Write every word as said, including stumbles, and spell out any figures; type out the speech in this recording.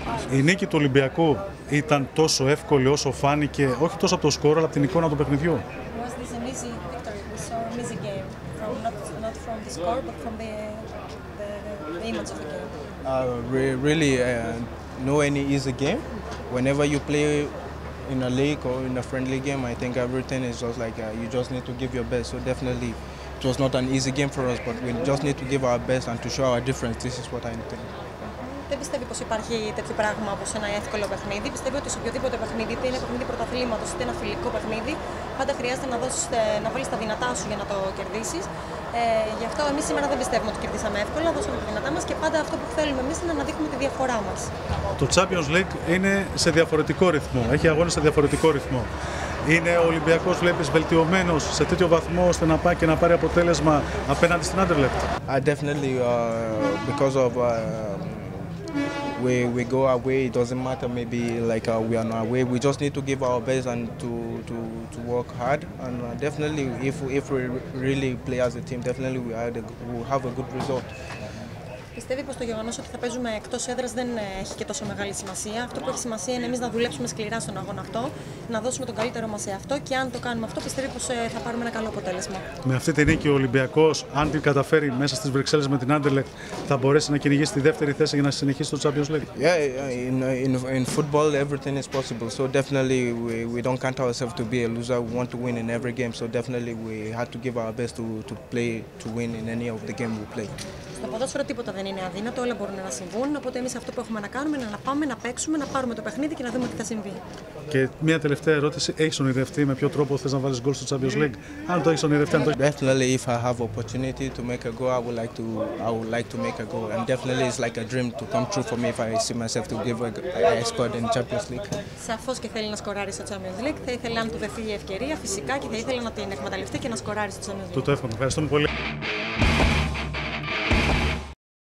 Η νίκη του Ολυμπιακού ήταν τόσο εύκολη όσο φάνηκε, όχι τόσο από το σκορ, αλλά από την εικόνα του παιχνιδιού. Uh, re really, uh, no any easy game. Whenever you play in a league or in a friendly game, I think everything is just like uh, you just need to give your best. So definitely, it was not an easy game for us, but we just need to give our best and to show our difference. This is what I think. Δεν πιστεύει πως υπάρχει τέτοιο πράγμα όπως ένα εύκολο παιχνίδι. Πιστεύει ότι σε οποιοδήποτε παιχνίδι, είτε είναι παιχνίδι πρωταθλήματος, είτε ένα φιλικό παιχνίδι, πάντα χρειάζεται να, δώσεις, να βάλεις τα δυνατά σου για να το κερδίσεις. Ε, γι' αυτό εμείς σήμερα δεν πιστεύουμε ότι κερδίσαμε εύκολα, δώσαμε τα δυνατά μας και πάντα αυτό που θέλουμε εμείς είναι να δείχνουμε τη διαφορά μας. Το Champions League είναι σε διαφορετικό ρυθμό, έχει αγώνες σε διαφορετικό ρυθμό. Είναι ο Ολυμπιακός, βλέπεις, βελτιωμένος σε τέτοιο βαθμό ώστε να πάει και να πάρει αποτέλεσμα απέναντι στην Anderlecht. I definitely, uh, because of uh, we we go away, it doesn't matter. Maybe like uh, we are not away. We just need to give our best and to to to work hard. And uh, definitely, if if we really play as a team, definitely we are the, we will have a good result. Πιστεύει πως το γεγονός ότι θα παίζουμε εκτός έδρας δεν έχει και τόσο μεγάλη σημασία. Αυτό που έχει σημασία είναι εμείς να δουλέψουμε σκληρά στον αγώνα αυτό, να δώσουμε τον καλύτερο μας σε αυτό και αν το κάνουμε αυτό, πιστεύει πως θα πάρουμε ένα καλό αποτέλεσμα. Με αυτή τη νίκη ο Ολυμπιακός, αν την καταφέρει μέσα στις Βρυξέλλες με την Anderlecht, θα μπορέσει να κυνηγήσει τη δεύτερη θέση για να συνεχίσει το Champions League. Yeah, in in in football everything is possible. So definitely we we don't count ourselves to be a loser. We want to win in every game. So definitely we had to give our best to to play to win in any of the game we play. Στο ποδόσφαιρο τίποτα δεν είναι αδύνατο, όλα μπορούν να συμβούν. Οπότε εμείς αυτό που έχουμε να κάνουμε είναι να πάμε, να παίξουμε, να πάρουμε το παιχνίδι και να δούμε τι θα συμβεί. Και μια τελευταία ερώτηση: έχεις ονειρευτεί με ποιο τρόπο θες να βάλεις γκολ στο Champions League? Αν το έχεις ονειρευτεί, αν το έχεις. Definitely, if I have opportunity to make a goal, I would like to. I would like to make a goal, and definitely it's like a dream to come true for me if I see myself to give a, a score in Champions League. Σαφώς και θέλει να σκοράρει στο Champions League. Θα ήθελε αν του δεθεί η ευκαιρία, φυσικά, και θα ήθελε να την εκμεταλλευτεί και να σκοράρει στο Champions League. Του το εύχομαι. Ευχαριστούμε πολύ.